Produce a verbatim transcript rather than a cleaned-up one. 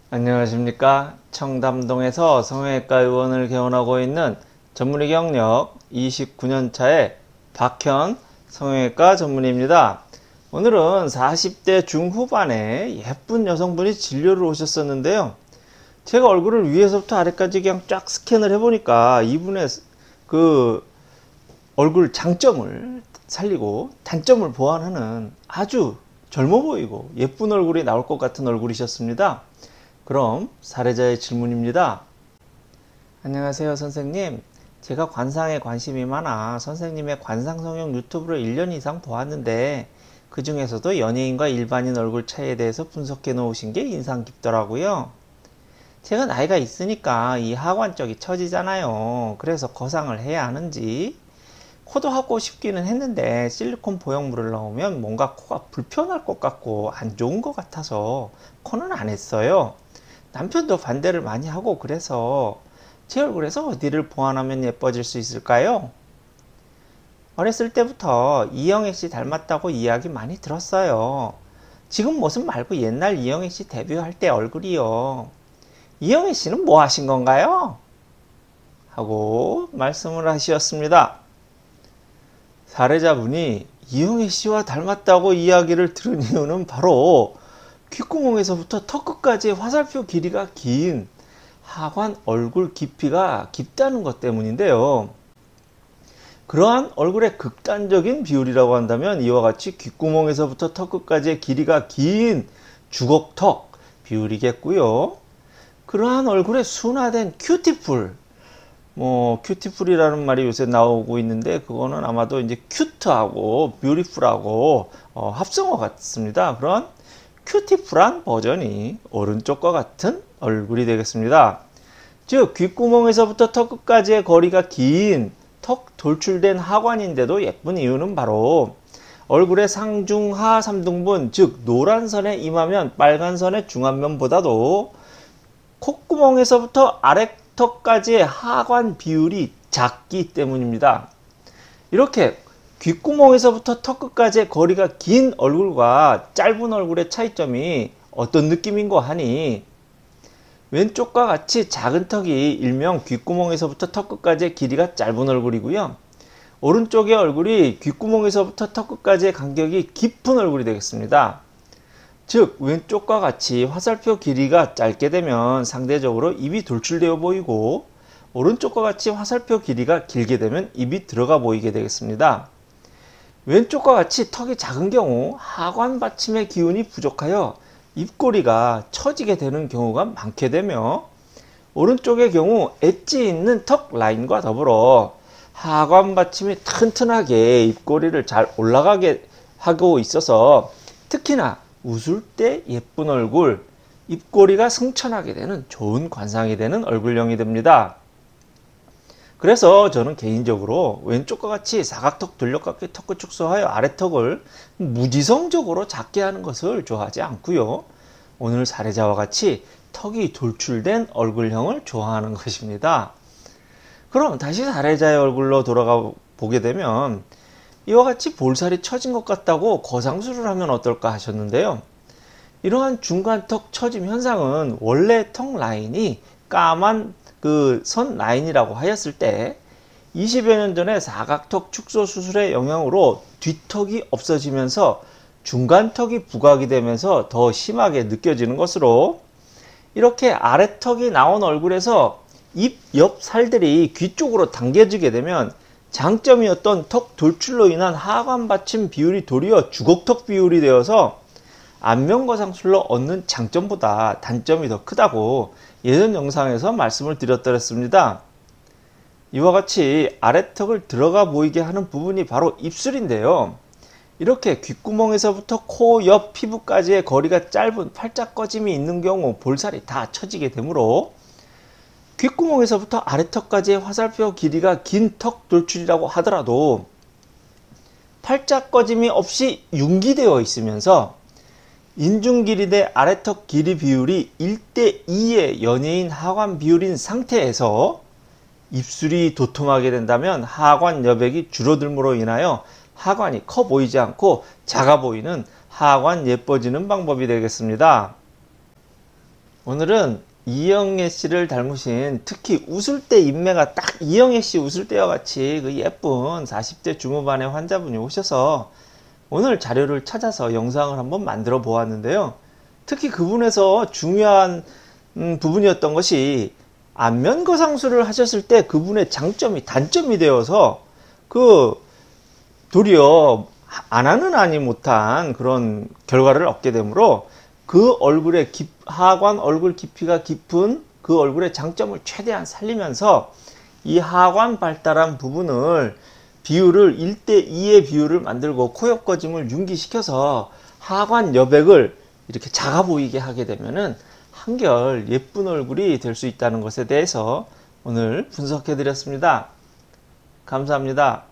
안녕하십니까. 청담동에서 성형외과 의원을 개원하고 있는 전문의 경력 이십구 년 차의 박현 성형외과 전문의입니다. 오늘은 사십 대 중후반에 예쁜 여성분이 진료를 오셨었는데요. 제가 얼굴을 위에서부터 아래까지 그냥 쫙 스캔을 해보니까 이분의 그 얼굴 장점을 살리고 단점을 보완하는 아주 젊어 보이고 예쁜 얼굴이 나올 것 같은 얼굴이셨습니다. 그럼 사례자의 질문입니다. 안녕하세요 선생님. 제가 관상에 관심이 많아 선생님의 관상성형 유튜브를 일 년 이상 보았는데 그 중에서도 연예인과 일반인 얼굴 차이에 대해서 분석해 놓으신 게 인상 깊더라고요. 제가 나이가 있으니까 이 하관 쪽이 처지잖아요. 그래서 거상을 해야 하는지 코도 하고 싶기는 했는데 실리콘 보형물을 넣으면 뭔가 코가 불편할 것 같고 안 좋은 것 같아서 코는 안 했어요. 남편도 반대를 많이 하고 그래서 제 얼굴에서 어디를 보완하면 예뻐질 수 있을까요? 어렸을 때부터 이영애 씨 닮았다고 이야기 많이 들었어요. 지금 모습 말고 옛날 이영애 씨 데뷔할 때 얼굴이요. 이영애 씨는 뭐 하신 건가요? 하고 말씀을 하셨습니다. 사례자분이 이영애 씨와 닮았다고 이야기를 들은 이유는 바로 귓구멍에서부터 턱끝까지의 화살표 길이가 긴 하관 얼굴 깊이가 깊다는 것 때문인데요. 그러한 얼굴의 극단적인 비율이라고 한다면 이와 같이 귓구멍에서부터 턱끝까지의 길이가 긴 주걱턱 비율이겠고요. 그러한 얼굴의 순화된 큐티풀, 뭐 큐티풀이라는 말이 요새 나오고 있는데 그거는 아마도 이제 큐트하고 뷰티풀하고 어, 합성어 같습니다. 그런 큐티풀한 버전이 오른쪽과 같은 얼굴이 되겠습니다. 즉 귓구멍에서부터 턱끝까지의 거리가 긴 턱 돌출된 하관인데도 예쁜 이유는 바로 얼굴의 상중하 삼등분, 즉 노란 선에 임하면 빨간 선의 중안면보다도 콧구멍에서부터 아래턱까지의 하관 비율이 작기 때문입니다. 이렇게 귓구멍에서부터 턱끝까지의 거리가 긴 얼굴과 짧은 얼굴의 차이점이 어떤 느낌인고 하니 왼쪽과 같이 작은 턱이 일명 귓구멍에서부터 턱끝까지의 길이가 짧은 얼굴이고요. 오른쪽의 얼굴이 귓구멍에서부터 턱끝까지의 간격이 깊은 얼굴이 되겠습니다. 즉 왼쪽과 같이 화살표 길이가 짧게 되면 상대적으로 입이 돌출되어 보이고 오른쪽과 같이 화살표 길이가 길게 되면 입이 들어가 보이게 되겠습니다. 왼쪽과 같이 턱이 작은 경우 하관 받침의 기운이 부족하여 입꼬리가 처지게 되는 경우가 많게 되며 오른쪽의 경우 엣지 있는 턱 라인과 더불어 하관 받침이 튼튼하게 입꼬리를 잘 올라가게 하고 있어서 특히나 웃을 때 예쁜 얼굴, 입꼬리가 승천하게 되는 좋은 관상이 되는 얼굴형이 됩니다. 그래서 저는 개인적으로 왼쪽과 같이 사각턱 돌려깎기 턱끝 축소하여 아래턱을 무지성적으로 작게 하는 것을 좋아하지 않고요. 오늘 사례자와 같이 턱이 돌출된 얼굴형을 좋아하는 것입니다. 그럼 다시 사례자의 얼굴로 돌아가 보게 되면 이와 같이 볼살이 처진 것 같다고 거상술을 하면 어떨까 하셨는데요. 이러한 중간턱 처짐 현상은 원래 턱 라인이 까만 그 선 라인이라고 하였을 때 이십여 년 전에 사각턱 축소 수술의 영향으로 뒷턱이 없어지면서 중간턱이 부각이 되면서 더 심하게 느껴지는 것으로 이렇게 아래턱이 나온 얼굴에서 입 옆 살들이 귀 쪽으로 당겨지게 되면 장점이었던 턱 돌출로 인한 하관 받침 비율이 도리어 주걱턱 비율이 되어서 안면거상술로 얻는 장점보다 단점이 더 크다고 예전 영상에서 말씀을 드렸더랬습니다. 이와 같이 아래턱을 들어가 보이게 하는 부분이 바로 입술인데요. 이렇게 귓구멍에서부터 코 옆 피부까지의 거리가 짧은 팔짝 꺼짐이 있는 경우 볼살이 다 처지게 되므로 귓구멍에서부터 아래턱까지의 화살표 길이가 긴 턱 돌출이라고 하더라도 팔짝 꺼짐이 없이 융기되어 있으면서 인중 길이 대 아래턱 길이 비율이 일 대 이의 연예인 하관 비율인 상태에서 입술이 도톰하게 된다면 하관 여백이 줄어들므로 인하여 하관이 커 보이지 않고 작아 보이는 하관 예뻐지는 방법이 되겠습니다. 오늘은 이영애 씨를 닮으신, 특히 웃을 때 인매가 딱 이영애 씨 웃을 때와 같이 그 예쁜 사십 대 중후반의 환자분이 오셔서 오늘 자료를 찾아서 영상을 한번 만들어 보았는데요. 특히 그분에서 중요한 음, 부분이었던 것이 안면 거상술을 하셨을 때 그분의 장점이 단점이 되어서 그 도리어 안 하는 아니 못한 그런 결과를 얻게 되므로 그 얼굴의 깊, 하관 얼굴 깊이가 깊은 그 얼굴의 장점을 최대한 살리면서 이 하관 발달한 부분을 비율을 일 대 이의 비율을 만들고 코옆 거짐을 융기시켜서 하관 여백을 이렇게 작아 보이게 하게 되면은 한결 예쁜 얼굴이 될 수 있다는 것에 대해서 오늘 분석해 드렸습니다. 감사합니다.